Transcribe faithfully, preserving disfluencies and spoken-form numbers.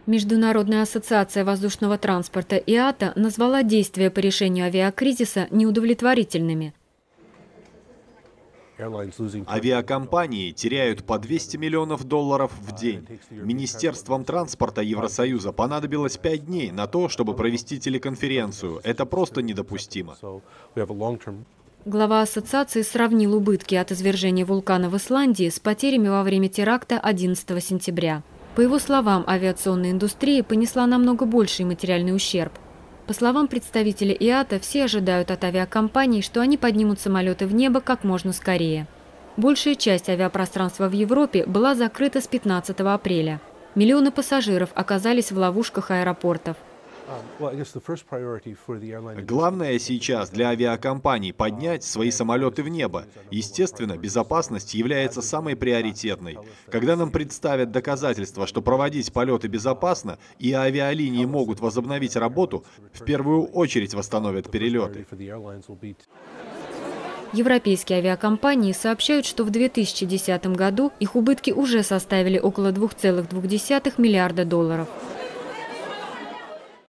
Международная ассоциация воздушного транспорта ай эй ти эй назвала действия по решению авиакризиса неудовлетворительными. Авиакомпании теряют по двести миллионов долларов в день. Министерством транспорта Евросоюза понадобилось пять дней на то, чтобы провести телеконференцию. Это просто недопустимо. Глава ассоциации сравнил убытки от извержения вулкана в Исландии с потерями во время теракта одиннадцатого сентября. По его словам, авиационная индустрия понесла намного больший материальный ущерб. По словам представителей ай эй ти эй, все ожидают от авиакомпаний, что они поднимут самолеты в небо как можно скорее. Большая часть авиапространства в Европе была закрыта с пятнадцатого апреля. Миллионы пассажиров оказались в ловушках аэропортов. Главное сейчас для авиакомпаний поднять свои самолеты в небо. Естественно, безопасность является самой приоритетной. Когда нам представят доказательства, что проводить полеты безопасно и авиалинии могут возобновить работу, в первую очередь восстановят перелеты. Европейские авиакомпании сообщают, что в две тысячи десятом году их убытки уже составили около двух целых двух десятых миллиарда долларов.